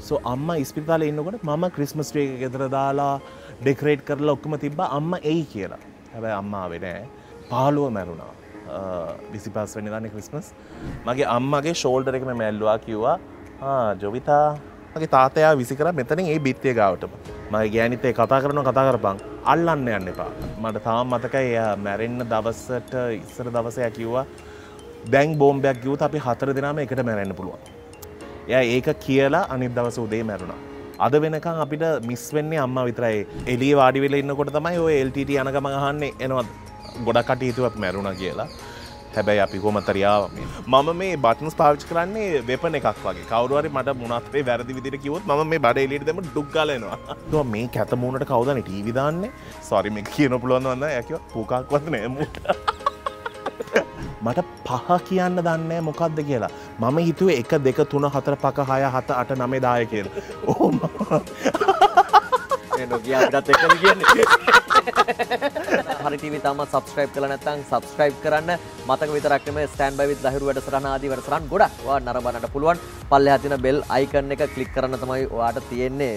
සෝ අම්මා ඉස්පිරිතාලේ ඉන්නකොට මම ක්‍රිස්මස් ට්‍රී එක ගෙදර දාලා ඩෙකොරේට් කරලා ඔක්කොම තිබ්බා අම්මා එයි කියලා. හැබැයි අම්මා ආවේ නෑ. 15 මැරුණා. 25 වෙනිදානේ ක්‍රිස්මස්. මගේ අම්මගේ ෂෝල්ඩර් එක මම ඇල්ලුවා කිව්වා ජොවිතා මගේ තාත්තයා විසි කරා මෙතනින් ඒ බිත්තිය ගාවටම. මගේ ගෑනිත් ඒ කතා කරපන් අල්ලන්න යන්න එපා. මට තාම මතකයි එයා මැරෙන්න දවසට ඉස්සර දවසේ එයා කිව්වා දැන් බෝම්බයක් ගියොත් අපි 4 දෙනාම එකට මැරෙන්න පුළුවන්. එයා ඒක කියලා අනිත් දවසේ උදේ මැරුණා. අද වෙනකන් අපිට මිස් වෙන්නේ අම්මා විතරයි. එළියේ වාඩි වෙලා ඉන්නකොට තමයි ඔය LTT යන ගමන් අහන්නේ එනවා ගොඩක් කටි හිතුවක් මැරුණා කියලා. හැබැයි අපි කොහමතරි ආවා මේ. මම මේ බටන්ස් පාවිච්චි කරන්නේ වෙපන් එකක් වගේ. කවුරු හරි මට මොනවත් වේ වැරදි විදිහට කිව්වොත් මම මේ බඩ එළියට දැම්ම ඩුක් ගාලා එනවා. ඒක මේ කැත මූණට කවුදනේ ටීවී දාන්නේ? සෝරි මේක කියන්න පුළුවන් නේද? එයා කිව්වා පුකාක්වත් නෑ මූට. මට පහ කියන්න දන්නේ මොකද්ද කියලා. මම හිතුවේ 1 2 3 4 5 6 7 8 9 10 කියලා. ඕ මම නොකිය අපිටත් එක්කද කියන්නේ. Haritv තාම subscribe කරලා නැත්නම් subscribe කරන්න. මතක විතරක් නෙමෙයි stand by with ලහිරු වැඩසටහන ආදී වැඩසටහන් ගොඩක් ඔයාලා නරඹන්නට පුළුවන්. පල්ලෙහා තියෙන bell icon එක click කරන්න තමයි ඔයාට තියෙන්නේ.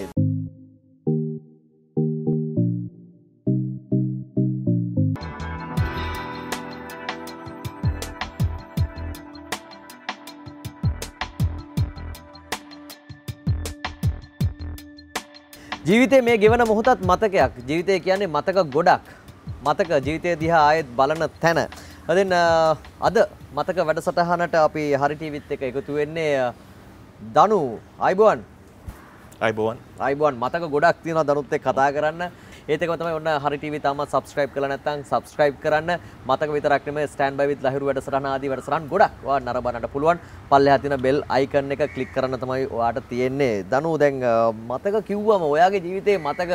ජීවිතේ මේ ගෙවන මොහොතත් මතකයක්. ජීවිතය කියන්නේ මතක ගොඩක්. මතක ජීවිතය දිහා ආයෙත් බලන තැන. ඉතින් අද මතක වැඩසටහනට අපි Haritvත් එක්ක එකතු වෙන්නේ දනු අයිබෝන්. අයිබෝන් මතක ගොඩක් තියෙනවා දනුත් එක්ක කතා කරන්න. ඒත් එකම තමයි ඔන්න Haritv තාම subscribe කරලා නැත්නම් subscribe කරන්න. මතක විතරක් නෙමෙයි stand by with ලහිරු වැඩසටහන ආදී වැඩසටහන් ගොඩක් ඔයාලා නරඹන්නට පුළුවන්. පල්ලෙහා තියෙන bell icon එක click කරන්න තමයි ඔයාට තියෙන්නේ. දනු දැන් මතක කිව්වම ඔයාගේ ජීවිතේ මතක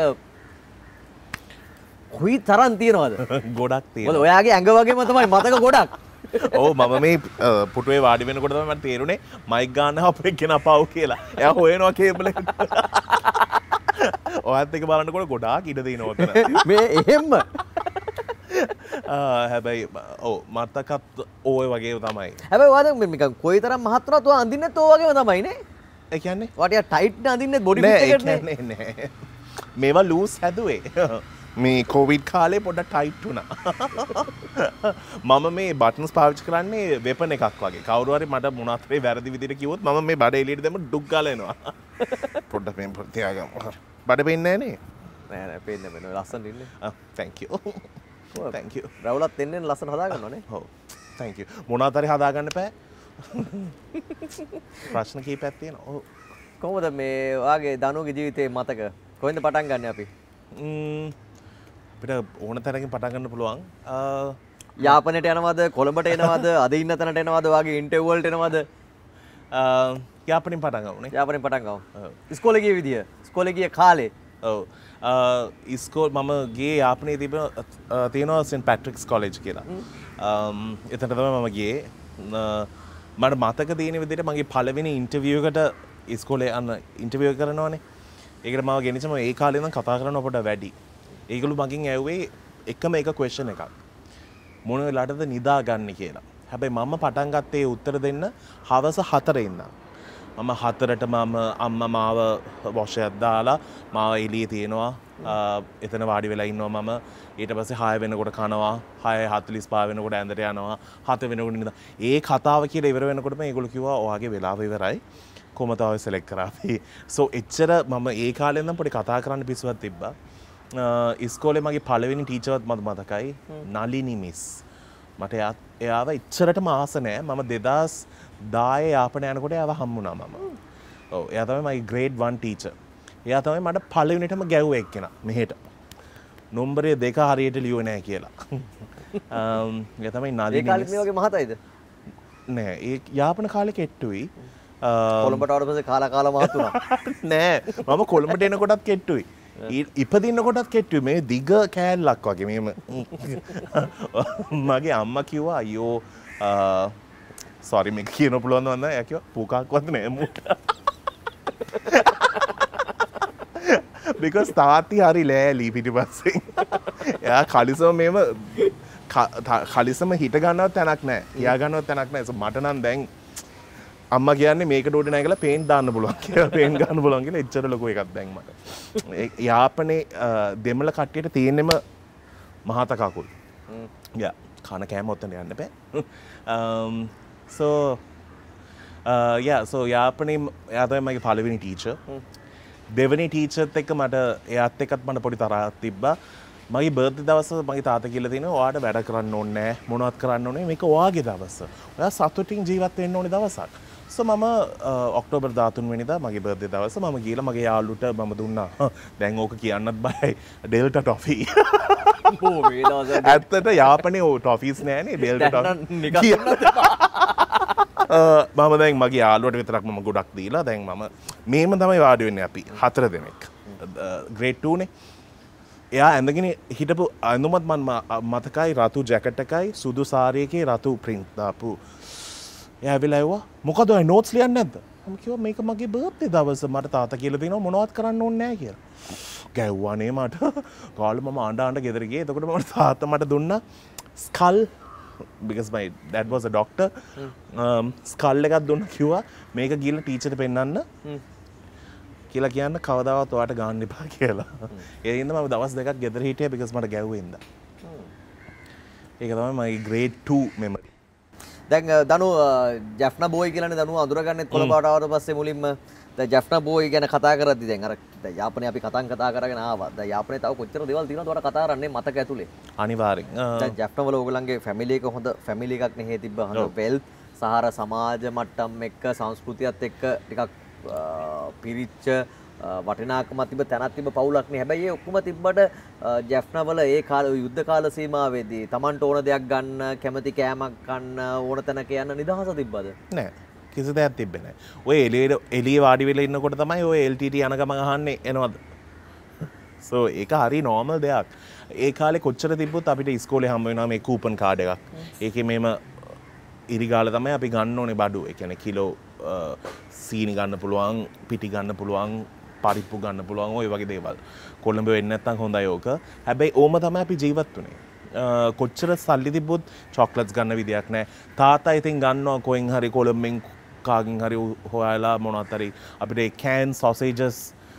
කොයි තරම් තියෙනවද? ගොඩක් තියෙනවා. ඔයාගේ ඇඟ වගේම තමයි මතක ගොඩක්. ඔව් මම මේ පුටුවේ වාඩි වෙනකොට තමයි මට තේරුනේ මයික් ගන්න අපේ කෙනා පව් කියලා. එයා හොයනවා කේබල් එක. ඔයත් එක බලනකොට ගොඩාක් ඉඩ දෙනවා ඔතන. මේ එහෙම්ම. හැබැයි ඔව් මතකත් ඔය වගේ තමයි. හැබැයි ඔයා දැන් මේක කොයිතරම් මහත් වුණත් ඔයා අඳින්නෙත් ඔය වගේම තමයි නේ? ඒ කියන්නේ ඔයාට ටයිට් නේ අඳින්නෙත් බොඩි ෆිට් එකට නේ. නෑ. මේවා ලූස් හැදුවේ. මේ කොවිඩ් කාලේ පොඩ්ඩක් ටයිට් වුණා. මම මේ බටන්ස් පාවිච්චි කරන්නේ වෙපන් එකක් වගේ. කවුරු හරි මට මොනවත් වේ වැරදි විදිහට කිව්වොත් මම මේ බඩ එළියට දැම්ම ඩුක් ගාලා එනවා. පොඩ්ඩක් මේ තියාගමු. බඩ පෙන්නේ නෑනේ. නෑ පෙන්නේ නැහැ. ලස්සනට ඉන්නේ. thank you. thank you. රවුලත් එන්නේ ලස්සන හදා ගන්නවනේ. ඔව්. thank you. මොනවත් හරි හදා ගන්න එපා. ප්‍රශ්න කීපයක් තියෙනවා. ඔව්. කොහොමද මේ ඔයාගේ දනුගේ ජීවිතේ මතක කොහෙන්ද පටන් ගන්න අපි? අපිට ඕන තැනකින් පටන් ගන්න පුළුවන්. යාපනයට යනවද කොළඹට එනවද අද ඉන්න තැනට එනවද ඔයාගේ ඉන්ටර්විව් වලට එනවද? යාපනෙන් පටන් ගමුනේ. යාපනෙන් පටන් ගමු. ඉස්කෝලේ ගිය විදිය. ඉස්කෝලේ ගිය කාලේ. ඔව්. ඉස්කෝල් මම ගියේ යාපනයේ තියෙනවා සෙන්ට් පැට්‍රික්ස් කොලෙජ් කියලා. එතන තමයි මම ගියේ. මට මතක තියෙන විදිහට මගේ පළවෙනි ඉන්ටර්විව් එකට ඉස්කෝලේ යන ඉන්ටර්විව් කරනවානේ. ඒකට මාව ගෙනිච්චම ඒ කාලේ ඉඳන් කතා කරන පොඩ වැඩි. ඒගොල්ලෝ මගෙන් ඇහුවේ එකම එක ක්වෙස්චන් එකක්. මොන වෙලාවටද නිදාගන්නේ කියලා. හැබැයි මම පටන් ගත්තේ උත්තර දෙන්න හවස 4 ඉඳන්. මම 4ට මම අම්මා මාව වොෂයක් දාලා මාව එළියේ තියනවා. එතන වාඩි වෙලා ඉන්නවා මම. ඊට පස්සේ 6 වෙනකොට කනවා. 6:45 වෙනකොට ඇඳට යනවා. 7 වෙනකොට නිදා. ඒ කතාව කියලා ඉවර වෙනකොටම ඒගොල්ලෝ කිව්වා ඔයාගේ වෙලාව ඉවරයි. කොහමද ආව සෙලෙක්ට් කරාපි. සෝ එච්චර මම ඒ කාලේ ඉඳන් පොඩි කතා කරන්න පිස්සුවක් තිබ්බා. ඉස්කෝලේ මගේ පළවෙනි ටීචර්වත් මට මතකයි නලිනි මිස්. මට එයාව එච්චරටම ආස නෑ. මම 2010 යාපනය යනකොට එයාව හම්බුණා මම. ඔව් එයා තමයි මගේ grade 1 ටීචර්. එයා තමයි මට පළවෙනිටම ගැව්වේ එක්කෙනා මෙහෙට. නම්බරේ 2 හරියට ලියුවේ නෑ කියලා. එයා තමයි නලිනි මිස්. ඒ කාලේ මේ වගේ මහතයිද? නෑ ඒ යාපන කාලේ කෙට්ටුයි. කොළඹට ආවට පස්සේ කාලා මහත් වුණා. නෑ මම කොළඹට එනකොටත් කෙට්ටුයි. ඉපදින්න කොටත් කෙට්ටුයි මේ දිග කෑල්ලක් වගේ මෙහෙම. මගේ අම්මා කිව්වා අයියෝ සෝරි මේක කියන්න පුළුවන් නේද? එයා කිව්වා පුකාක්වත් නෑ මූට. because තාත්ති හරි ලෑලි පිටිපස්සෙන්. එයා කලිසම මෙහෙම කලිසම හිට ගන්නවත් තැනක් නෑ. කියා ගන්නවත් තැනක් නෑ. මට නම් දැන් අම්මා කියන්නේ මේකට උඩ නෑ කියලා පේන්ට් දාන්න පුළුවන් කියලා පේන්ට් ගන්න පුළුවන් කියලා එච්චර ලොකු එකක් දැන් මට. යාපනයේ දෙමළ කට්ටියට තියෙන්නෙම මහත කකුල්. යා කන කෑම ඔතන යන්න බෑ. so යාපනයේ එයා තමයි මගේ පළවෙනි ටීචර්. දෙවෙනි ටීචර්ත් එක්ක මට එයාත් එක්කත් මට පොඩි තරහක් තිබ්බා. මගේ බර්ත්ඩේ දවස මගේ තාත්තා කියලා තියෙනවා ඔයාට වැඩ කරන්න ඕනේ නැහැ මොනවත් කරන්න ඕනේ මේක ඔයාගේ දවස. ඔයා සතුටින් ජීවත් වෙන්න ඕනේ දවසක්. so මම ඔක්තෝබර් 13 වෙනිදා මගේ බර්ත්ඩේ දවස මම ගිහලා මගේ යාළුවට මම දුන්නා. දැන් ඕක කියන්නත් බයයි. Delta toffee. ඕ මේ දවස් ඇත්තට යාපනයේ ඕ ටොෆිස් නෑනේ ඩෙල්ටා ටොෆි. මම දැන් මගේ යාළුවට විතරක් මම ගොඩක් දීලා දැන් මම මේම තමයි වාඩි වෙන්නේ අපි 4 දෙනෙක්. ග්‍රේඩ් 2 නේ. එයා ඇඳගෙන හිටපු අඳුමත් මම මතකයි රතු ජැකට් එකයි සුදු සාරියකේ රතු ප්‍රින්ට් දාපු. එයා ඇවිල්ලා ඇහුවා මොකද ඔය නෝට්ස් ලියන්නේ නැද්ද? මම කිව්වා මේක මගේ බර්ත්ඩේ දවස මට තාත්තා කියලා දෙනවා මොනවත් කරන්න ඕනේ නැහැ කියලා. ගැව්වානේ මට. කාලේ මම ආණ්ඩ ගෙදර ගියේ. එතකොට මම තාත්තා මට දුන්නා skull because my dad was a doctor. Skull එකක් දුන්නා කිව්වා මේක ගිහලා ටීචර්ට පෙන්නන්න. කියලා කියන්න කවදාවත් ඔයාට ගන්න එපා කියලා. ඒ හින්දා මම දවස් දෙකක් ගෙදර හිටියා because මට ගැව්වේ ඉඳා. ඒක තමයි මගේ grade 2 memory. දැන් දනු ජැෆ්නා බෝයි කියලානේ දනු අඳුරගන්නෙත් කොළඹට ආවට පස්සේ මුලින්ම දැන් ජැෆ්නා බෝයි ගැන කතා කරද්දි දැන් අර දැන් යාපනයේ අපි කතා කරගෙන ආවා. දැන් යාපනයේ තව කොච්චර දේවල් තියෙනවද ඔයාලා කතා කරන්නේ මතක ඇතුලේ? අනිවාර්යෙන්. දැන් ජැෆ්නා වල ඕගොල්ලන්ගේ ෆැමිලි එක හොඳ ෆැමිලි එකක් නේ තිබ්බ හොඳ වෙල්ත් සහර සමාජ මට්ටම් එක්ක සංස්කෘතියත් එක්ක ටිකක් පිරිච්ච වටිනාකමක් තිබ්බ තැනක් තිබ්බ පවුලක් නේ. හැබැයි ඒ ඔක්කොම තිබ්බට ජැෆ්නා වල ඒ කාල යුද්ධ කාල සීමාවේදී Tamanට ඕන දෙයක් ගන්න කැමති කෑමක් ගන්න ඕන තැනක යන්න නිදහස තිබ්බද? නෑ. කිසි දෙයක් තිබ්බේ නෑ. ඔය එළියේ වාඩි වෙලා ඉන්නකොට තමයි ඔය LTT යන ගමන් අහන්නේ එනවද? so ඒක හරි normal දෙයක්. ඒ කාලේ කොච්චර තිබ්බොත් අපිට ඉස්කෝලේ හම්බ වෙනවා මේ කූපන් කාඩ් එකක්. ඒකේ මේම ඉරිගාල තමයි අපි ගන්න ඕනේ බඩු. ඒ කියන්නේ කිලෝ සීනි ගන්න පුළුවන්, පිටි ගන්න පුළුවන්, පරිප්පු ගන්න පුළුවන් ඔය වගේ දේවල්. කොළඹ වෙන්නේ නැත්නම් හොඳයි ඕක. හැබැයි ඕම තමයි අපි ජීවත් වුනේ. කොච්චර සල්ලි තිබ්බොත් චොක්ලට්ස් ගන්න විදියක් නැහැ. තාත්තා ඉතින් ගන්නවා කොහෙන් හරි කොළඹෙන් කාගෙන් හරි හොයලා මොනවත් හරි අපිට ඒ කෑන් සොසේජස්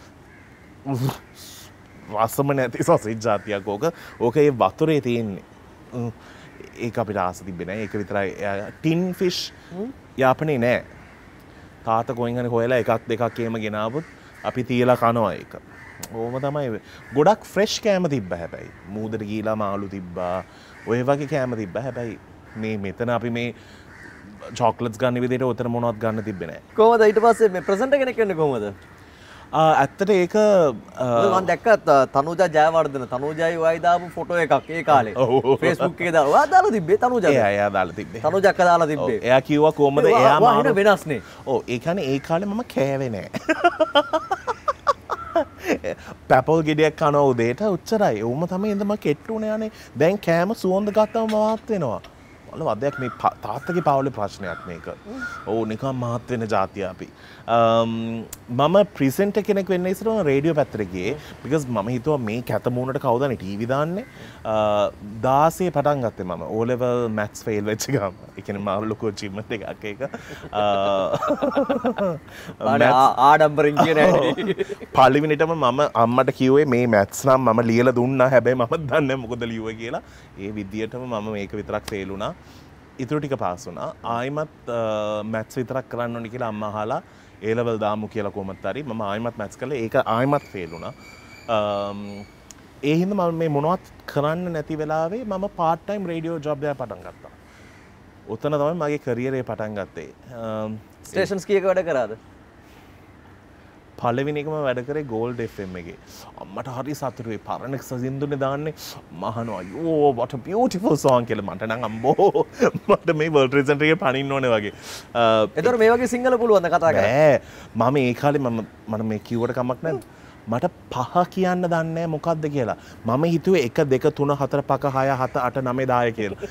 රසම නැති සොසේජ් જાතියක් ඕක. ඕක ඒ වතුරේ තියෙන්නේ. ඒක අපිට ආස තිබ්බේ නැහැ. ඒක විතරයි. ටින් ෆිෂ් යාපනේ නැහැ. තාත්තා කොහෙන් හරි හොයලා එකක් දෙකක් එහෙම ගෙනාවොත් අපි තියලා කනවා ඒක. ඕම තමයි. ගොඩක් ෆ්‍රෙෂ් කෑම තිබ්බා හැබැයි. මූදට ගිහලා මාළු තිබ්බා. ඔය වගේ කෑම තිබ්බා. හැබැයි මේ මෙතන අපි මේ චොක්ලට්ස් ගන්න විදිහට උතර මොනවත් ගන්න තිබ්බේ නැහැ. කොහොමද ඊට පස්සේ මේ ප්‍රසන්ටර් කෙනෙක් වෙන්නේ කොහොමද? ඇත්තට ඒක මම දැක්කා තනුජා ජයවර්ධන තනුජායි ඔයයි දාපු ෆොටෝ එකක් ඒ කාලේ Facebook එකේ දාලා ඔයා දාලා තිබ්බේ තනුජා එයා දාලා තිබ්බේ තනුජා අක්කා දාලා තිබ්බේ එයා කිව්වා කොහමද එයා මාන වෙනස්නේ ඔව් ඒ කියන්නේ ඒ කාලේ මම කෑවේ නෑ පැපල් ගෙඩියක් කන උදේට උච්චරයි උඹ තමයි ඉඳම කෙට්ටුනේ යන්නේ දැන් කෑම සුවඳ ගත්තම මහත් වෙනවා වල වදයක් මේ තාත්තගේ පවුලේ ප්‍රශ්නයක් මේක ඕ නිකන් මහත් වෙන જાතිය අපි මම ප්‍රිසෙන්ටර් කෙනෙක් වෙන්න ඉස්සරම රේඩියෝ පැත්තට ගියේ because මම හිතුවා මේ කැත මූණට කවුදනේ ටීවී දාන්නේ 16 පටන් ගත්තේ මම O level maths fail වෙච්ච ගම ඒ කියන්නේ මම ලොකු achievement එකක් ඒක ආඩම්බරින් කියන හැටි පළවෙනිටම මම අම්මට කිව්වේ මේ maths නම් මම ලියලා දුන්නා හැබැයි මම දන්නේ නැහැ මොකද ලියුවේ කියලා ඒ විදියටම මම මේක විතරක් ෆේල් වුණා ඉතුරු ටික පාස් වුණා ආයිමත් maths විතරක් කරන්න ඕනි කියලා අම්මා අහලා A level දාමු කියලා කොහොමද හරි මම ආයිමත් maths කළා ඒක ආයිමත් ෆේල් වුණා ඒ හින්දා මම මේ මොනවත් කරන්න නැති වෙලාවේ මම part time radio job එකක් පටන් ගත්තා උතන තමයි මගේ career එක පටන් ගත්තේ stations කීයක වැඩ කරාද පළවෙනි එකම වැඩ කරේ Gold FM එකේ. අම්මට හරි සතුටුයි. පරණ සින්දුනේ දාන්නේ මහනවා. අයියෝ what a beautiful song කියලා මට නම් අම්බෝ මට මේ World Trade Center එකේ පනින්න ඕනේ වගේ. ඒතර මේ වගේ සිංහල පුළුවන්ද කතා කරන්න? නෑ. මම ඒ කාලේ මම මේ කිව්වට කමක් නැද්ද? මට පහ කියන්න දන්නේ මොකක්ද කියලා. මම හිතුවේ 1 2 3 4 5 6 7 8 9 10 කියලා.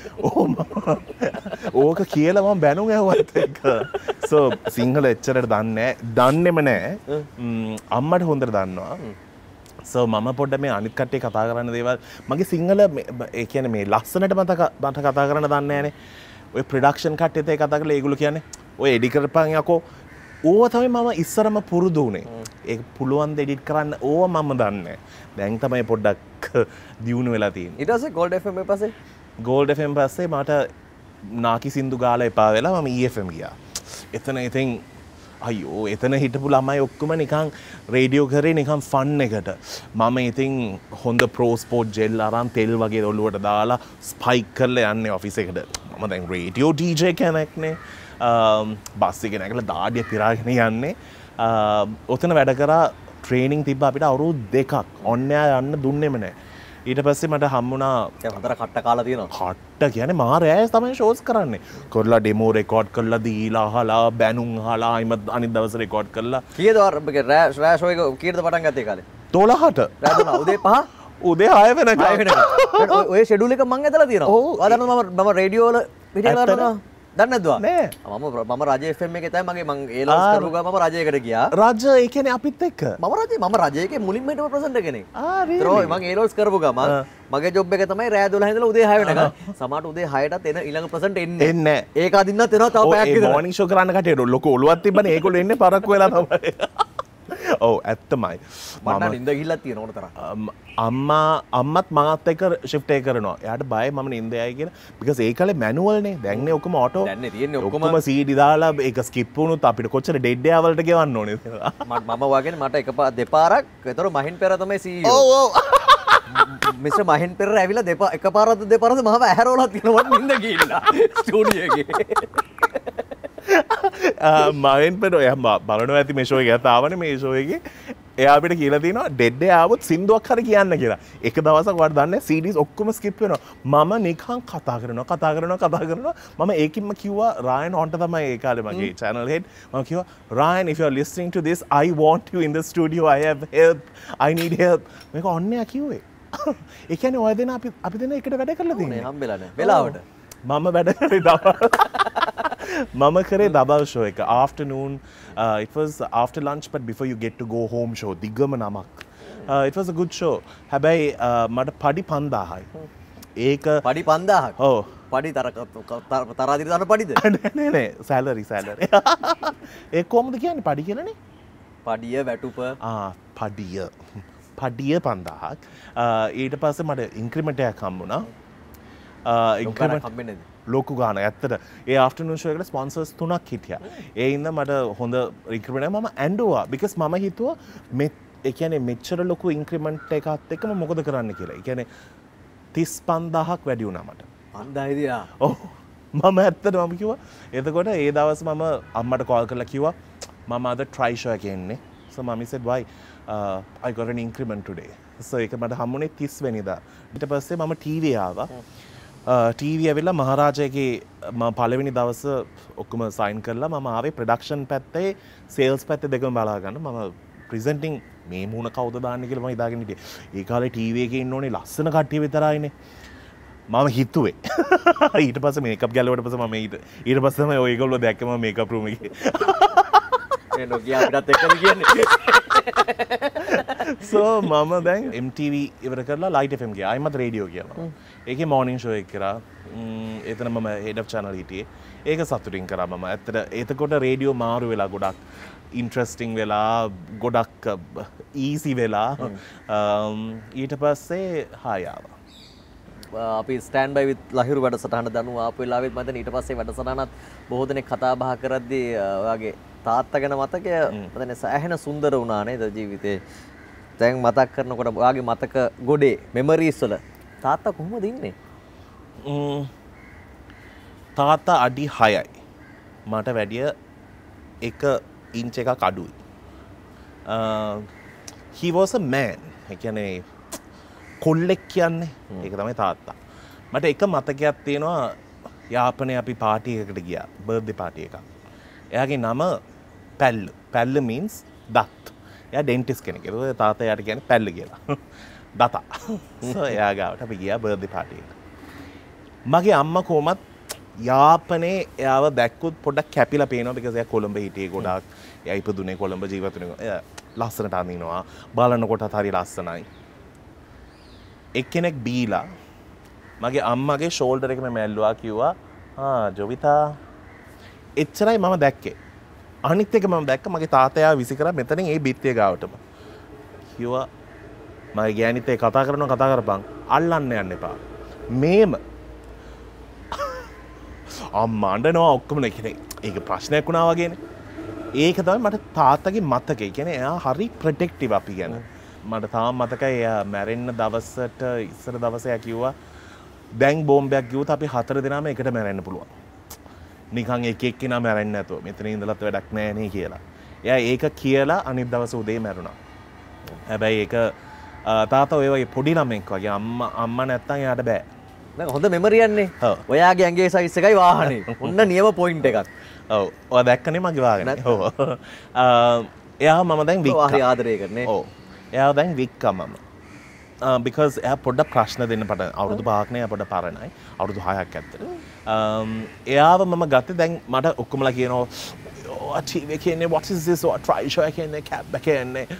ඕක කියලා මම බැනුම් ඇහුවත් එක. so සිංහල එච්චරට දන්නේම නෑ. අම්මට හොඳට දන්නවා. so මම පොඩ්ඩක් මේ අනිත් කට්ටිය කතා කරන දේවල් මගේ සිංහල ඒ කියන්නේ මේ ලස්සනට මට කතා කරන්න දන්නේ නෑනේ. ඔය ප්‍රොඩක්ෂන් කට්ටියත් ඒ කතා කරලා ඒගොල්ලෝ කියන්නේ ඔය එඩි කරපන් යකෝ ඕව තමයි මම ඉස්සරම පුරුදු වුණේ. ඒක පුළුවන් ද එඩිට් කරන්න ඕව මම දන්නේ. දැන් තමයි පොඩ්ඩක් දියුණු වෙලා තියෙන්නේ. ඊට පස්සේ Gold FM පස්සේ Gold FM පස්සේ මට නාකි සින්දු ගාලා එපා වෙලා මම EFM ගියා. එතන ඉතින් අයියෝ එතන හිටපු ළමයි ඔක්කොම නිකන් රේඩියෝ කරේ නිකන් ෆන් එකට. මම ඉතින් හොඳ ප්‍රෝ ස්පෝට් ජෙල් අරන් තෙල් වගේ ඔළුවට දාලා ස්පයික් කරලා යන්නේ ඔෆිස් එකට. මම දැන් රේඩියෝ DJ කෙනෙක්නේ. බස් එකේ නැගලා දාඩිය පිරාගෙන යන්නේ. ඔතන වැඩ කරා ට්‍රේනින් තිබ්බ අපිට අවුරුදු 2ක්. ඔන්න යන්න දුන්නෙම නැහැ. ඊට පස්සේ මට හම්බුණා දැන් හතර කට්ට කාලා තියෙනවා. කට්ට කියන්නේ මහා රෑස් තමයි ෂෝස් කරන්නේ. කරලා ඩෙමෝ රෙකෝඩ් කරලා දීලා අහලා බැනුම් අහලා අනිත් දවසේ රෙකෝඩ් කරලා. කීයද රෑ ෂෝ එක කීයද පටන් ගත්තේ කාලේ? 12ට. රෑ 12 උදේ 5 උදේ 6 වෙනකම්. ඔය ෂෙඩියුල් එක මං ඇදලා තියෙනවා. ඔව්. ආ දන්නවද මම රේඩියෝ වල පිටින් කරනවා. දන්නේ නැද්ද? නෑ. මම රජ FM එකේ තමයි මම ඒ ලෝස් කරපු ගමන් මම රජයකට ගියා. රජ ඒ කියන්නේ අපිත් එක්ක. මම රජයකේ මුලින්ම හිටපු ප්‍රසන්ටර් කෙනෙක්. really? ඒතර මම ඒ ලෝස් කරපු ගමන් මගේ ජොබ් එක තමයි රෑ 12 ඉඳලා උදේ 6 වෙනකම්. සමහරට උදේ 6ටත් එන ඊළඟ ප්‍රසන්ට් එන්නේ. එන්නේ. ඒක අදින්නත් එනවා තව පැයක් විතර. ඒ මොර්නිං ෂෝ කරන්න කටියට ලොකු ඔලුවක් තිබ්බනේ ඒගොල්ලෝ එන්නේ පරක්කු වෙලා තමයි. ඔව් ඇත්තමයි. මම නින්ද ගිහිල්ලා තියෙන ඕන තරම්. අම්මත් මාත් එක්ක ෂිෆ්ට් එක කරනවා. එයාට බයයි මම නින්ද යයි කියලා. because ඒ කාලේ මැනුවල් නේ. දැන් නේ ඔක්කොම ඔටෝ. දැන් නේ තියෙන්නේ ඔක්කොම CD දාලා ඒක ස්කිප් වුණොත් අපිට කොච්චර ඩෙඩ් එයා වලට ගෙවන්න ඕනේ. මම වගේ මට දෙපාරක් ඒතර මහින් පෙර තමයි CEO. ඔව් ඔව්. මිස්ටර් මහින් පෙර ඇවිල්ලා එකපාරක් දෙපාරක් මහව ඇහැරවලා තියෙනවා නින්ද ගිහිල්ලා ස්ටුඩියෝ එකේ. මයින් පෙර එයා බලනවා ඇති මේ ෂෝ එක තාවනේ මේ ෂෝ එකේ එයා අපිට කියලා තියෙනවා ඩෙඩ් ආවොත් සින්දුවක් හරි කියන්න කියලා. එක දවසක් වට දන්නේ CDs ඔක්කොම ස්කිප් වෙනවා. මම නිකන් කතා කරනවා. මම ඒකින්ම කිව්වා රායන් ඔන්ට තමයි ඒ කාලේ මගේ channel head. මම කිව්වා රායන් if you are listening to this I want you in the studio. I have help. I need help. මේක ඔන්නේ කිව්වේ. ඒ කියන්නේ ඔය දෙන අපි දෙන එකට වැඩ කරලා තියෙන්නේ. හම්බෙලා නැහැ. වෙලාවට. මම වැඩ කරේ මම කරේ දබල් ෂෝ එක afternoon it was after lunch but before you get to go home show දිගම නමක් it was a good show හැබැයි මට පඩි 5000යි ඒක පඩි 5000ක් ඔව් පඩි තරාදිරි දාන පඩිද නෑ salary ඒ කොහොමද කියන්නේ පඩි කියලානේ පඩිය වැටුප පඩිය 5000ක් ඊට පස්සේ මට ඉන්ක්‍රිමන්ට් එකක් හම්බුණා ඉන්ක්‍රිමන්ට් හම්බෙන්නේ ලොකු ගාන ඇත්තට ඒ ආෆ්ටර්නූන් ෂෝ එකට ස්පොන්සර්ස් 3ක් හිටියා. ඒ හින්දා මට හොඳ ඉන්ක්‍රිමන්ට් එකක් මම ඇඬුවා. because මම හිතුවා ඒ කියන්නේ මෙච්චර ලොකු ඉන්ක්‍රිමන්ට් එකත් එක්කම මොකද කරන්න කියලා. ඒ කියන්නේ 35000ක් වැඩි වුණා මට. 5000 දියා. ඔව්. මම ඇත්තට මම කිව්වා. එතකොට ඒ දවස් මම අම්මට කෝල් කරලා කිව්වා මම අද try show එකේ ඉන්නේ. so mommy said why I got an increment today. so ඒක මට හම්බුනේ 30 වෙනිදා. ඊට පස්සේ මම TV ආවා. TV ඇවිල්ලා මහරජාගේ මම පළවෙනි දවස ඔක්කොම සයින් කරලා මම ආවේ ප්‍රොඩක්ෂන් පැත්තේ සේල්ස් පැත්තේ දෙකම බලා ගන්න මම ප්‍රෙසෙන්ටිං මේ මූණ කවුද දාන්නේ කියලා මම හිතාගෙන හිටියේ. ඒ කාලේ TV එකේ ඉන්න ඕනේ ලස්සන කට්ටිය විතරයිනේ. මම හිතුවේ. ඊට පස්සේ මේකප් ගැලුවට පස්සේ මම ඊට පස්සේ තමයි ඔයගොල්ලෝ දැක්කම මේකප් රූම් එකේ. ඒ නොකිය අපිටත් එක්කද කියන්නේ. so මම දැන් MTV ඉවර කරලා Light FM ගියා. ආයිමත් රේඩියෝ ගියා. ඒකේ morning show එක කරා. එතන මම head of channel හිටියේ. ඒක සතුටින් කරා මම. ඇත්තට එතකොට රේඩියෝ මාරු වෙලා ගොඩක් interesting වෙලා ගොඩක් easy වෙලා ඊට පස්සේ හාය ආවා. අපි ස්ටෑන්ඩ් බයි විත් ලහිරු වැඩසටහන දනුව ආපු වෙලාවෙත් මම ඊට පස්සේ වැඩසටහනත් බොහෝ දෙනෙක් කතා බහ කරද්දී ඔයාගේ තාත්තා ගැන මතකය මම සෑහෙන සුන්දර වුණා නේද ජීවිතේ. දැන් මතක් කරනකොට ඔයාගේ මතක ගොඩේ මෙමරීස් වල තාත්තා කොහොමද ඉන්නේ? තාත්තා අඩි 6යි. මට වැඩිය 1 ඉන්ච් එකක් අඩුයි. he was a man. ඒ කියන්නේ කොල්ලෙක් කියන්නේ ඒක තමයි තාත්තා. මට එක මතකයක් තියෙනවා යාපනයේ අපි පාටි එකකට ගියා. බර්ත්ඩේ පාටි එකක්. එයාගේ නම පැල්ල. පැල්ල means දත්. එයා ඩෙන්ටිස්ට් කෙනෙක්. ඒක තාත්තා එයාට කියන්නේ පැල්ල කියලා. දතා. so එයා ගාවට අපි ගියා බර්ත්ඩේ පාටි එකට. මගේ අම්මා කොහමත් යාපනයේ එයාව දැක්කොත් පොඩ්ඩක් කැපිලා පේනවා because එයා කොළඹ හිටියේ ගොඩාක්. එයා ඉපදුනේ කොළඹ ජීවත් වුණේ. එයා ලස්සනට අඳිනවා. බලනකොටත් හරි ලස්සනයි. එක්කෙනෙක් බීලා මගේ අම්මගේ ෂෝල්ඩර් එක මම ඇල්ලුවා කිව්වා ජොවිතා එච්චරයි මම දැක්කේ. අනිත් එක මම දැක්ක මගේ තාත්තයා විසි කරා මෙතනින් ඒ බිත්තිය ගාවටම. කිව්වා මගේ ගෑනිත් ඒ කතා කරපන් අල්ලන්න යන්න එපා. මේම අම්මා අඬනවා ඔක්කොම නේ. ඒක ප්‍රශ්නයක් වුණා වගේනේ. ඒක තමයි මට තාත්තගේ මතකය. කියන්නේ එයා හරි ප්‍රොටෙක්ටිව් අපි ගැන. මට තාම මතකයි එයා මැරෙන්න දවසට ඉස්සර දවසේ එයා කිව්වා දැන් බෝම්බයක් ගියොත් අපි 4 දෙනාම එකට මැරෙන්න පුළුවන්. නිකන් එක එක්කෙනා මැරෙන්නේ නැතුව. මෙතන ඉඳලත් වැඩක් නැහැ නේ කියලා. එයා ඒක කියලා අනිත් දවසේ උදේ මැරුණා. හැබැයි ඒක තාත්තා ඔය වගේ පොඩි ළමෙක් වගේ අම්මා නැත්තම් එයාට බෑ. දැන් හොඳ මෙමරි යන්නේ. ඔයාගේ ඇඟේ සයිස් එකයි වාහනේ. ඔන්න නියම පොයින්ට් එකක්. ඔව්. ඔයා දැක්කනේ මගේ වාහනේ. ඔව්. එයා මම දැන් වික්කා. හරි ආදරය කරන්නේ. ඔව්. එයා දැන් වික්කා මම. because එයා පොඩ්ඩක් ප්‍රශ්න දෙන්න පටන් අවුරුදු 5ක් නේ එයා පොඩ්ඩක් පරණයි. අවුරුදු 6ක් ඇත්තට. එයාව මම ගත්තේ දැන් මට ඔක්කොමලා කියනවා TV එකේ what is this or try show එකේ කැබ් එකේ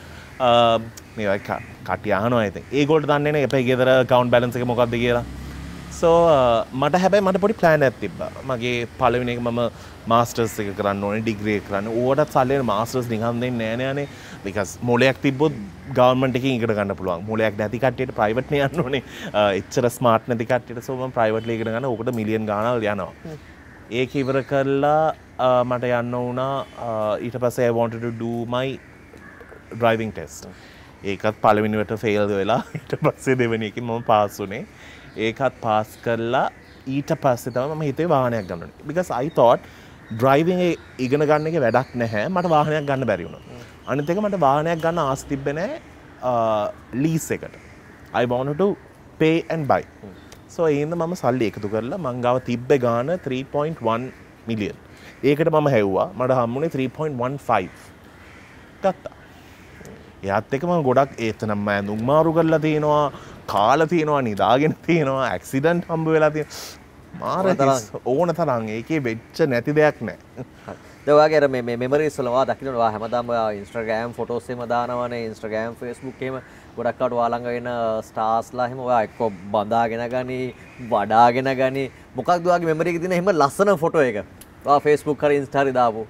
මේ කට්ටිය අහනවා ඉතින්. ඒගොල්ලෝ දන්නේ නැහැ අපේ ගෙදර account balance එක මොකක්ද කියලා. so මට හැබැයි මට පොඩි plan එකක් තිබ්බා. මගේ පළවෙනි එක මම masters එක කරන්න ඕනේ, degree එක කරන්න. ඕවටත් සල්ලි masters නිකන් දෙන්නේ නැහැ නේ. because මොලයක් තිබ්බොත් government එකකින් ඉගෙන ගන්න පුළුවන්. මොලයක් නැති කට්ටියට private නේ යන්න ඕනේ. එච්චර smart නැති කට්ටියට so මම privately ඉගෙන ගන්න. ඕකට මිලියන් ගාණක් යනවා. ඒක ඉවර කරලා මට යන්න වුණා ඊට පස්සේ I wanted to do my driving test. ඒකත් පළවෙනිවට fail වෙලා ඊට පස්සේ දෙවෙනි එකකින් මම pass වුණේ. ඒකත් pass කරලා ඊට පස්සේ තමයි මම හිතුවේ වාහනයක් ගන්න ඕනේ. because I thought driving ඉගෙන ගන්න එකේ වැඩක් නැහැ. මට වාහනයක් ගන්න බැරි වුණා. අනිත් එක මට වාහනයක් ගන්න ආස තිබ්බේ නැහැ lease එකට. I wanted to pay and buy. so ඒින්ද මම සල්ලි එකතු කරලා මං ගාව තිබ්බේ ගාන 3.1 million. ඒකට මම හැව්වා. මට හම්බුනේ 3.15. ගත්තා. එයාත් එක්ක මම ගොඩක් ඒතනම ඇඳුම් මාරු කරලා තියෙනවා, කාලා තියෙනවා, නිදාගෙන තියෙනවා, ඇක්සිඩන්ට් හම්බ වෙලා තියෙනවා. මාර ඕන තරම් ඒකේ වෙච්ච නැති දෙයක් නැහැ. දැන් ඔයාගේ අර මේ මෙමරිස් වල ඔයා දකින්න ඔයා හැමදාම ඔයා Instagram photos එහෙම දානවනේ, Instagram Facebook එහෙම ගොඩක් අකට ඔයා ළඟ වෙන ස්ටාර්ස්ලා එහෙම ඔයා එක්ක බඳාගෙන ගනි, වඩාගෙන ගනි. මොකක්ද ඔයාගේ මෙමරි එකේ තියෙන එහෙම ලස්සන ෆොටෝ එක? ඔයා Facebook හරි Insta හරි දාපු.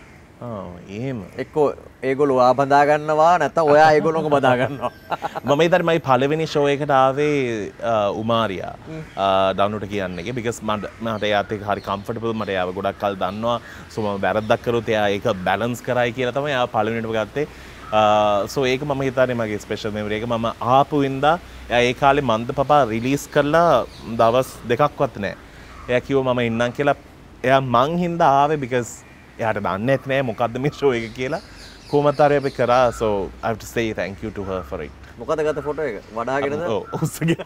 එහෙම එක්කෝ ඒගොල්ලෝ ඔයා බඳා ගන්නවා නැත්නම් ඔයා ඒගොල්ලෝක බඳා ගන්නවා. මම ඉතින් මගේ පළවෙනි ෂෝ එකට ආවේ උමාරියා ඩවුන්ලෝඩ් කියන්න එකේ because මට එයාත් එක්ක හරි කම්ෆර්ටබල්. මට එයාව ගොඩක් කල් දන්නවා. so මම වැරද්දක් කරොත් එයා ඒක බැලන්ස් කරයි කියලා තමයි එයා පළවෙනිට ගත්තේ. so ඒක මම හිතන්නේ මගේ ස්පෙෂල් මෙමරි එක. මම ආපු ඉඳලා එයා ඒ කාලේ මන්ද පපා රිලීස් කරලා දවස් දෙකක්වත් නැහැ. එයා කිව්වා මම ඉන්නම් කියලා. එයා මං හින්දා ආවේ because එයාට දන්නෙත් නෑ මොකද්ද මේ ෂෝ එක කියලා. කොහොමද හරි අපි කරා. so I have to say thank you to her for it. මොකද ගත්ත ෆොටෝ එක? වඩාගෙනද? ඔව් උස්සගෙන.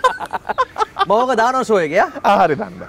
මම ඔක දානවා ෂෝ එකේ යා? හරි දන්න.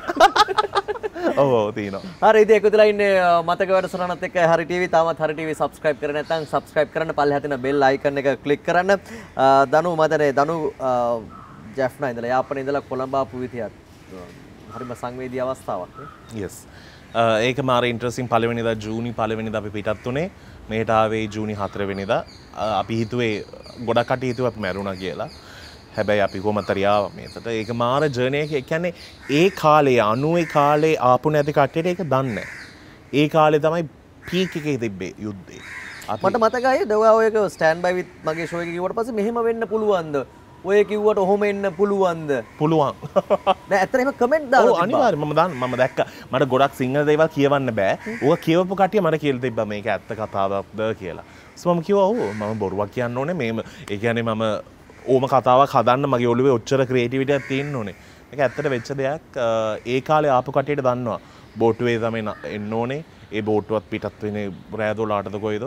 ඔව් තියෙනවා. හරි ඉතින් එකතුලා ඉන්නේ මතක වැඩසටහනත් එක්ක හරි TV. තාමත් හරි TV subscribe කරේ නැත්නම් subscribe කරන්න පල්ලෙහා තියෙන bell icon එක click කරන්න. දනු මතනේ දනු ජැෆ්නා ඉඳලා යාපනයේ ඉඳලා කොළඹ ආපු විදිහත් හරිම සංවේදී අවස්ථාවක් නේ. yes. ඒක මාර ඉන්ට්‍රස්ටිං. පළවෙනිදා ජූනි පළවෙනිදා අපි පිටත් උනේ. මෙහෙට ආවේ ජූනි 4 වෙනිදා. අපි හිතුවේ ගොඩක් කට්ටිය හිතුවා අපි මැරුණා කියලා. හැබැයි අපි කොහොමද හරි ආවා මේකට. ඒක මාර ජර්නි එක. ඒ කියන්නේ ඒ කාලේ 90 කාලේ ආපු නැති කට්ටියට ඒක දන්නේ නැහැ. ඒ කාලේ තමයි පීක් එකේ තිබ්බේ යුද්ධේ. මට මතකයි ඔයා ඔයක ස්ටෑන්ඩ් බයි විත් මගේ ෂෝ එක කිව්වට පස්සේ මෙහෙම වෙන්න පුළුවන්ද? ඔය කිව්වට ඔහොම එන්න පුළුවන්ද? පුළුවන්. නෑ ඇත්තට එහෙම කමෙන්ට් දාලා ඔව් අනිවාර්යයෙන් මම දැක්කා. මට ගොඩක් සිංහල දේවල් කියවන්න බෑ. ඕක කියවපු කට්ටිය මට කියලා තිබ්බා මේක ඇත්ත කතාවක්ද කියලා. so මම කිව්වා ඔව් මම බොරුවක් කියන්න ඕනේ. මේම ඒ කියන්නේ මම ඕම කතාවක් හදන්න මගේ ඔළුවේ ඔච්චර ක්‍රියේටිවිටි එකක් තියෙන්න ඕනේ. මේක ඇත්තට වෙච්ච දෙයක්. ඒ කාලේ ආපු කට්ටියට දන්නවා. බෝට්ටුවේ තමයි එන්න ඕනේ. ඒ බෝට්ටුවත් පිටත් වෙන්නේ රෑ 12ටද කොයිද.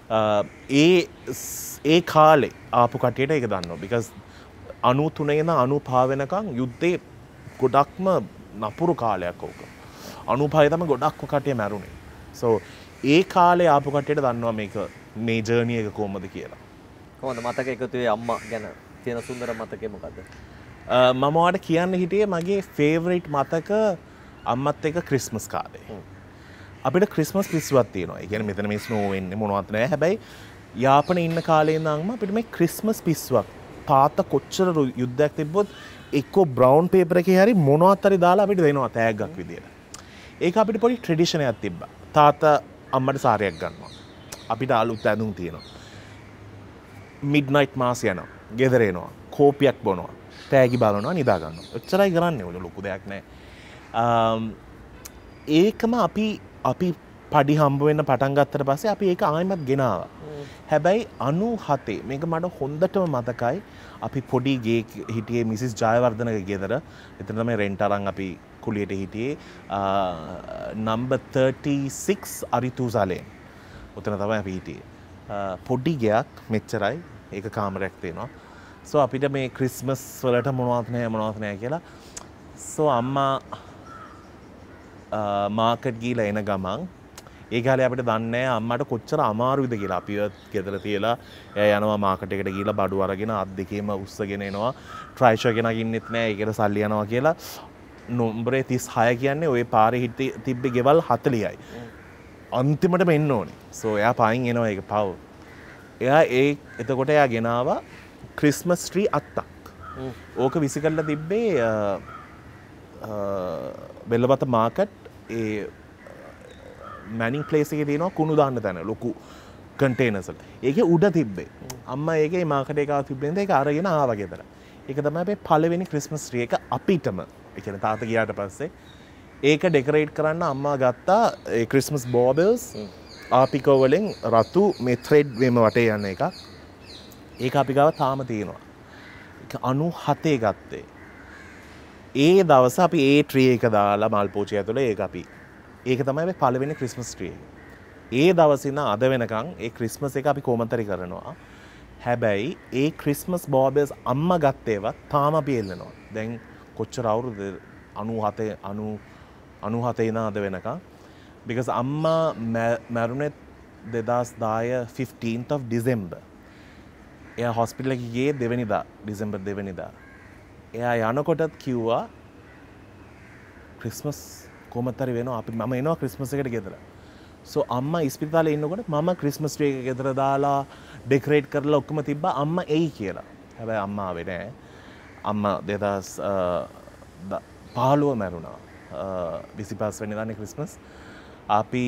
ඒ කාලේ ආපු කට්ටියට ඒක දන්නවා. because 93 ඉඳන් 95 වෙනකන් යුද්ධේ ගොඩක්ම නපුරු කාලයක් ඕක. 95 තමයි ගොඩක් කට්ටිය මැරුණේ. so ඒ කාලේ ආපු කට්ටියට දන්නවා මේක මේ ජර්නි එක කොහොමද කියලා. කොහොමද මතක එකතුවේ අම්මා ගැන තියෙන සුන්දර මතකේ මොකද්ද? මම ඔයාලට කියන්න හිටියේ මගේ ෆේවරිට් මතක අම්මත් එක්ක ක්‍රිස්මස් කාලේ. අපිට ක්‍රිස්මස් පිස්සුවක් තියෙනවා. ඒ කියන්නේ මෙතන මේ ස්නෝ වෙන්නේ මොනවත් නැහැ. හැබැයි යාපනයේ ඉන්න කාලේ ඉඳන්ම අපිට මේ ක්‍රිස්මස් පිස්සුවක් තාත්තා කොච්චර යුද්ධයක් තිබ්බොත් එක්කෝ බ්‍රවුන් පේපර් එකේ හරි මොනවත් හරි දාලා අපිට දෙනවා තෑග්ගක් විදියට. ඒක අපිට පොඩි ට්‍රෙඩිෂන් එකක් තිබ්බා. තාත්තා අම්මට සාරයක් ගන්නවා. අපිට අලුත් ඇඳුම් තියෙනවා. මිඩ්නයිට් මාස් යනවා. ගෙදර එනවා. කෝපියක් බොනවා. තෑගි බලනවා නිදා ගන්නවා. ඔච්චරයි කරන්නේ. ඔය ලොකු දෙයක් නෑ. ඒකම අපි පඩි හම්බ වෙන්න පටන් ගත්තට පස්සේ අපි ඒක ආයෙමත් ගෙනාවා. හැබැයි 97 මේක මට හොඳටම මතකයි. අපි පොඩි ගේ හිටියේ මිසිස් ජයවර්ධනගේ ගෙදර. එතන තමයි රෙන්ට් අරන් අපි කුලියට හිටියේ. නම්බර් 36 අරිතුසා ලේන්. උතන තමයි අපි හිටියේ. පොඩි ගයක් මෙච්චරයි. ඒක කාමරයක් තියෙනවා. සෝ අපිට මේ ක්‍රිස්මස් වලට මොනවත් නැහැ කියලා. සෝ අම්මා මාකට් ගිහලා එන ගමන් ඒ කාලේ අපිට දන්නේ නැහැ අම්මට කොච්චර අමාරුයිද කියලා. අපි ගෙදර තියලා එයා යනවා මාකට් එකට ගිහලා බඩු අරගෙන අත් දෙකේම උස්සගෙන එනවා. ට්‍රයිෂර් ගෙනගින්නෙත් නැහැ. ඒකට සල්ලි යනවා කියලා. නම්බරේ 36 කියන්නේ ওই පාරේ තිබ්බේ ගෙවල් 40යි. අන්තිමටම එන්න ඕනේ. සෝ එයා පයින් එනවා ඒක පව්. එයා එතකොට එයා ගෙනාවා ක්‍රිස්මස් ට්‍රී අත්තක්. ඕක විසි කරලා තිබ්බේ බෙල්ලවත මාකට් ඒ මැනින් ප්ලේස් එකේ තියෙනවා කුණු දාන්න තැන ලොකු කන්ටේනර්ස් වල. ඒකේ උඩ තිබ්බේ. අම්මා ඒකේ මාකට් එක ආව තිබ්බෙන්ද ඒක අරගෙන ආවා ගෙදර. ඒක තමයි අපේ පළවෙනි ක්‍රිස්මස් ට්‍රී එක අපිටම. ඒ කියන්නේ තාත්තා ගියාට පස්සේ ඒක ඩෙකොරේට් කරන්න අම්මා ගත්තා ඒ ක්‍රිස්මස් බෝබල්ස් ආපිකෝ වලින් රතු මේ ත්‍රෙඩ් වෙම වටේ යන එකක්. ඒක අපි ගාව තාම තියෙනවා. ඒක 97 ගත්තේ. ඒ දවස අපි ඒ ට්‍රී එක දාලා මල් පෝච්චිය ඇතුලේ ඒක තමයි අපි පළවෙනි ක්‍රිස්මස් ට්‍රී එක. ඒ දවසේ ඉඳන් අද වෙනකන් ඒ ක්‍රිස්මස් එක අපි කොමන්තරි කරනවා. හැබැයි ඒ ක්‍රිස්මස් බෝබල්ස් අම්මා ගත්තේවත් තාම අපි එල්ලනවා. දැන් කොච්චර අවුරුද්ද 97 ඉඳන් අද වෙනකන්. because අම්මා මැරුණේ 2010 15th of December. එයා හොස්පිටල් එකේ ගියේ දෙවෙනිදා දෙසැම්බර් දෙවෙනිදා. එයා යනකොටත් කිව්වා ක්‍රිස්මස් කොහොමතරි වෙනවා අපි මම එනවා ක්‍රිස්මස් එකට ගෙදර. සෝ අම්මා ඉස්පිරිතාලේ ඉන්නකොට මම ක්‍රිස්මස් ට්‍රී එක ගෙදර දාලා ඩෙකොරේට් කරලා ඔක්කොම තිබ්බා අම්මා එයි කියලා. හැබැයි අම්මා ආවේ නෑ. අම්මා 2015 මැරුණා. 25 වෙනිදානේ ක්‍රිස්මස්. අපි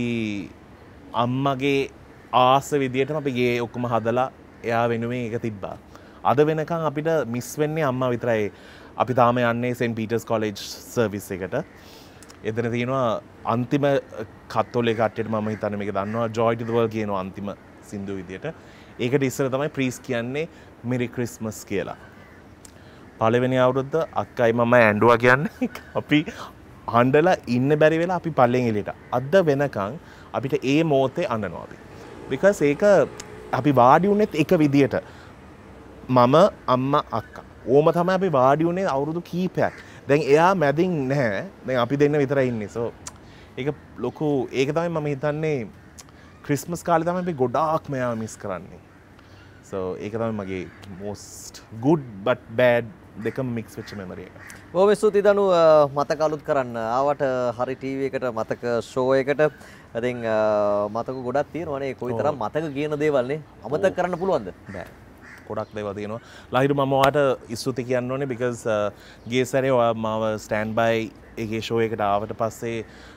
අම්මගේ ආස විදියටම අපි ගේ ඔක්කොම හදලා එයා වෙනුවෙන් ඒක තිබ්බා. අද වෙනකන් අපිට මිස් වෙන්නේ අම්මා විතරයි. අපි තාම යන්නේ සෙන්ට් පීටර්ස් කොලෙජ් සර්විස් එකට. එතන තියෙනවා අන්තිම කතෝලික කට්ටියට මම හිතන්නේ මේක දන්නවා ජොයි ටු ද වර්ල්ඩ් කියන අන්තිම සින්දුව විදියට. ඒකට ඉස්සර තමයි ප්‍රීස් කියන්නේ මෙරි ක්‍රිස්මස් කියලා. පළවෙනි අවුරුද්ද අක්කයි මමයි ඇඬුවා කියන්නේ අපි හඬලා ඉන්න බැරි වෙලා අපි පල්ලෙන් එළියට. අද වෙනකන් අපිට ඒ මොහොතේ අඬනවා අපි. because ඒක අපි වාඩි වුණෙත් එක විදියට. මම අම්මා අක්කා. ඕම තමයි අපි වාඩි වුණේ අවුරුදු කීපයක්. දැන් එයා මැදින් නැහැ. දැන් අපි දෙන්න විතරයි ඉන්නේ. so ඒක ලොකු ඒක තමයි මම හිතන්නේ ක්‍රිස්මස් කාලේ තමයි අපි ගොඩාක් මෙයාව මිස් කරන්නේ. so ඒක තමයි මගේ most good but bad දෙකම මික්ස් වෙච්ච මෙමරි එක. බොහොම ස්තුතියි දනු මතක අලුත් කරන්න ආවට හරි ටීවී එකට මතක ෂෝ එකට. ඉතින් මතක ගොඩක් තියෙනවානේ. කොයිතරම් මතක කියන දේවල් නේ අමතක කරන්න පුළුවන්ද? බෑ. ගොඩක් දේවල් තියෙනවා. ලහිරු මම ඔයාට ස්තුති කියන්න ඕනේ because ගිය සැරේ ඔයා මාව ස්ටෑන්ඩ් බයි එකේ ෂෝ එකට ආවට පස්සේ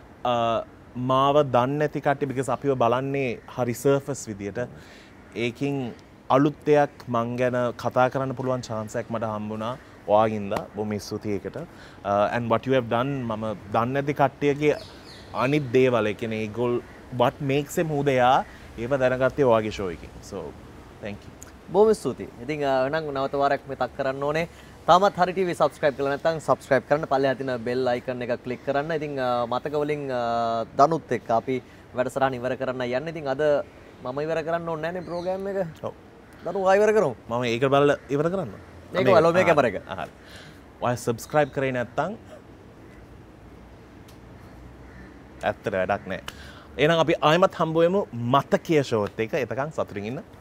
මාව දන්නේ නැති කට්ටිය because අපිව බලන්නේ හරි සර්ෆස් විදියට. ඒකින් අලුත් දෙයක් මං ගැන කතා කරන්න පුළුවන් chance එකක් මට හම්බුණා. ඔයාගින්ද බොහොම ස්තුතියි ඒකට. and what you have done මම දන්නේ නැති කට්ටියගේ අනිත් දේවල් ඒ කියන්නේ ඒගොල්ල what makes them who they are ඒව දැනගත්තේ ඔයාගේ ෂෝ එකෙන්. so thank you. බොහොම ස්තුතියි. ඉතින් එහෙනම් නැවත වාරයක් මතක් කරන්න ඕනේ. තාමත් හරි ටීවී subscribe කරලා නැත්නම් subscribe කරන්න පල්ලෙහා තියෙන bell icon එක click කරන්න. ඉතින් මතක වලින් දනුත් එක්ක අපි වැඩසටහන ඉවර කරන්න යන්නේ. ඉතින් අද මම ඉවර කරන්න ඕනේ නැහැ නේ program එක. ඔව්. දනු ආයෙ ඉවර කරමු. මම ඒක බලලා ඉවර කරන්න. මේක බලෝ මේ කැමර එක. හරි. ඔයා subscribe කරේ නැත්නම් ඇත්තට වැඩක් නැහැ. එහෙනම් අපි ආයෙමත් හම්බ වෙමු මතකයේ ෂෝත් එක. එතකන් සතුටින් ඉන්න.